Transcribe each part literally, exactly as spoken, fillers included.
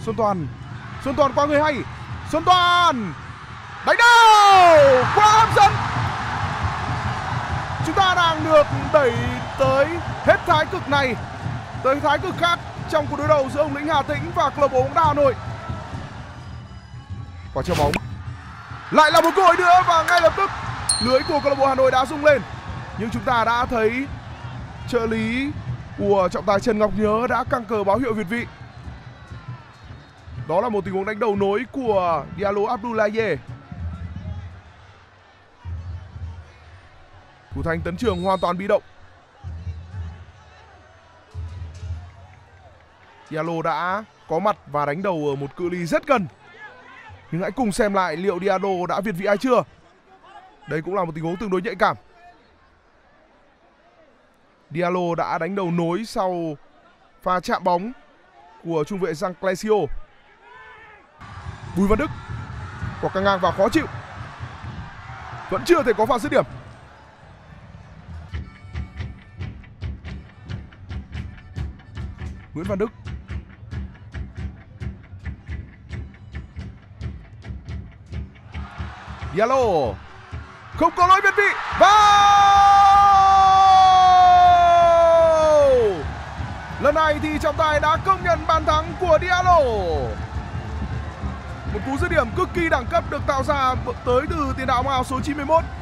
Xuân Toàn, Xuân Toàn qua người hay, Xuân Toàn đánh đầu quá hấp dẫn. Chúng ta đang được đẩy tới hết thái cực này tới thái cực khác trong cuộc đối đầu giữa Hồng Lĩnh Hà Tĩnh và câu lạc bộ bóng đá Hà Nội. Quả treo bóng lại là một cơ hội nữa và ngay lập tức lưới của câu lạc bộ Hà Nội đã rung lên, nhưng chúng ta đã thấy trợ lý của trọng tài Trần Ngọc Nhớ đã căng cờ báo hiệu việt vị. Đó là một tình huống đánh đầu nối của Diallo Abdoulaye. Thủ thành Tấn Trường hoàn toàn bị động. Diallo đã có mặt và đánh đầu ở một cự ly rất gần. Nhưng hãy cùng xem lại liệu Diallo đã việt vị hay chưa. Đây cũng là một tình huống tương đối nhạy cảm. Diallo đã đánh đầu nối sau pha chạm bóng của trung vệ Jean Clesio. Bùi Văn Đức, quả căng ngang và khó chịu. Vẫn chưa thể có pha dứt điểm. Nguyễn Văn Đức, Diallo không có lỗi việt vị và lần này thì trọng tài đã công nhận bàn thắng của Diallo. Một cú dứt điểm cực kỳ đẳng cấp được tạo ra tới từ tiền đạo áo số chín mươi mốt.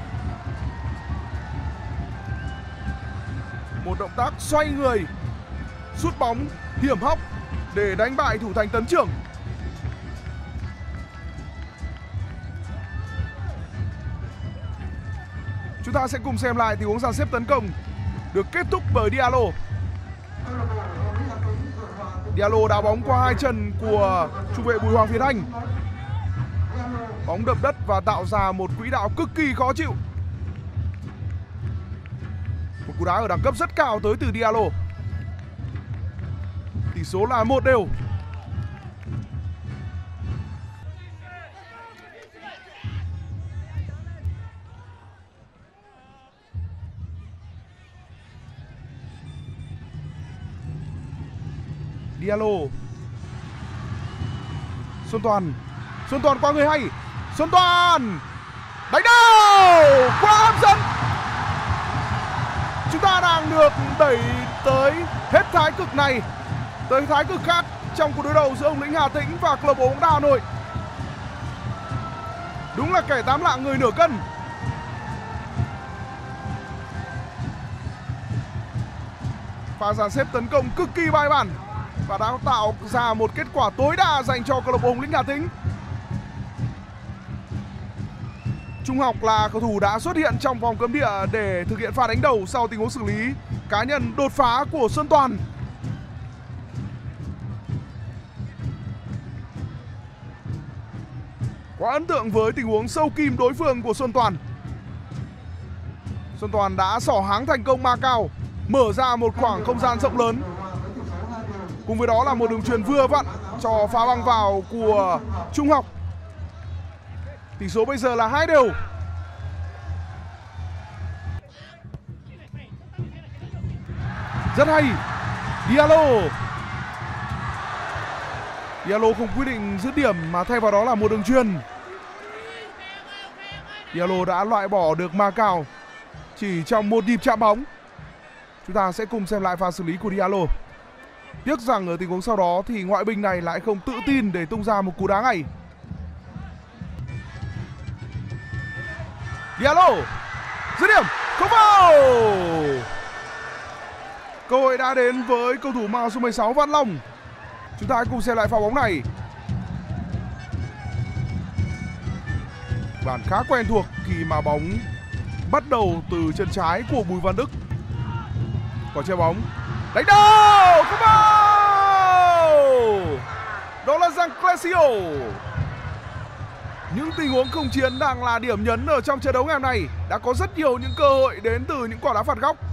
Một động tác xoay người, sút bóng hiểm hóc để đánh bại thủ thành Tấn Trường. Chúng ta sẽ cùng xem lại tình huống dàn xếp tấn công được kết thúc bởi Diallo. Diallo đá bóng qua hai chân của trung vệ Bùi Hoàng Việt Anh. Bóng đập đất và tạo ra một quỹ đạo cực kỳ khó chịu. Một cú đá ở đẳng cấp rất cao tới từ Diallo. Tỷ số là một đều. Diallo, Xuân Toàn, Xuân Toàn qua người hay, Xuân Toàn đánh đầu quá hấp dẫn. Chúng ta đang được đẩy tới hết thái cực này tới thái cực khác trong cuộc đối đầu giữa Hồng Lĩnh Hà Tĩnh và câu lạc bộ bóng đá Hà Nội. Đúng là kẻ tám lạng người nửa cân. Pha dàn xếp tấn công cực kỳ bài bản và đã tạo ra một kết quả tối đa dành cho câu lạc bộ Hồng Lĩnh Hà Tĩnh. Trung Học là cầu thủ đã xuất hiện trong vòng cấm địa để thực hiện pha đánh đầu sau tình huống xử lý cá nhân đột phá của Xuân Toàn. Quá ấn tượng với tình huống sâu kim đối phương của Xuân Toàn. Xuân Toàn đã xỏ háng thành công ma cao, mở ra một khoảng không gian rộng lớn. Cùng với đó là một đường chuyền vừa vặn cho pha băng vào của Trung Học. Tỷ số bây giờ là hai đều. Rất hay. Diallo. Diallo không quyết định dứt điểm mà thay vào đó là một đường chuyền. Diallo đã loại bỏ được ma cao chỉ trong một nhịp chạm bóng. Chúng ta sẽ cùng xem lại pha xử lý của Diallo. Tiếc rằng ở tình huống sau đó thì ngoại binh này lại không tự tin để tung ra một cú đá ngay. Diallo dứt điểm không vào. Cơ hội đã đến với cầu thủ mang số mười sáu Văn Long. Chúng ta hãy cùng xem lại pha bóng này. Bản khá quen thuộc khi mà bóng bắt đầu từ chân trái của Bùi Văn Đức. Quả treo bóng đánh đầu không vào. Đó là Jean Clesio. Những tình huống không chiến đang là điểm nhấn ở trong trận đấu ngày hôm nay. Đã có rất nhiều những cơ hội đến từ những quả đá phạt góc.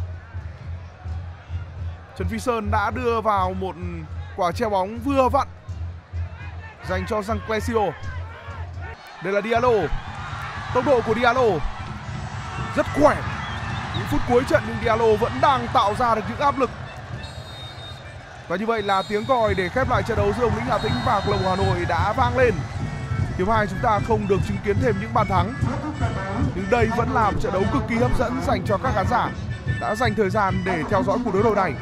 Trần Phi Sơn đã đưa vào một quả treo bóng vừa vặn dành cho Jean Clesio. Đây là Diallo. Tốc độ của Diallo rất khỏe. Những phút cuối trận nhưng Diallo vẫn đang tạo ra được những áp lực. Và như vậy là tiếng còi để khép lại trận đấu giữa Hồng Lĩnh Hà Tĩnh và câu lạc bộ Hà Nội đã vang lên. Hiệp hai chúng ta không được chứng kiến thêm những bàn thắng, nhưng đây vẫn là một trận đấu cực kỳ hấp dẫn dành cho các khán giả đã dành thời gian để theo dõi cuộc đối đầu này.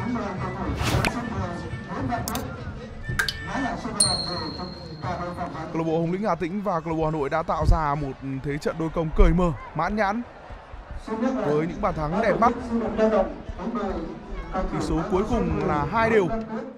Câu lạc bộ Hồng Lĩnh Hà Tĩnh và câu lạc bộ Hà Nội đã tạo ra một thế trận đôi công cởi mở, mãn nhãn với những bàn thắng đẹp mắt. Tỷ số cuối cùng là hai đều.